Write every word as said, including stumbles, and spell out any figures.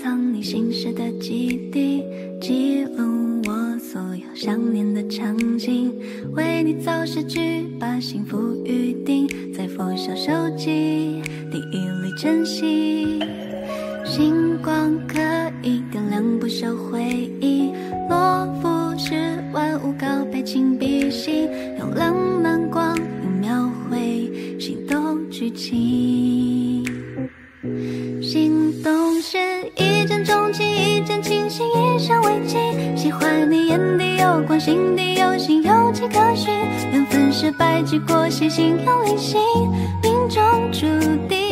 藏你心事的基地，记录我所有想念的场景，为你造诗句，把幸福预定在拂晓收集，第一粒珍惜。星光可以点亮不朽回忆，落赋是万物告别情笔心，用浪漫光影描绘心动剧情。心动是一见钟情，一见倾心，一生为情。喜欢你眼底有光，心底有星，有迹可循。缘分是白驹过隙，心有灵犀，命中注定。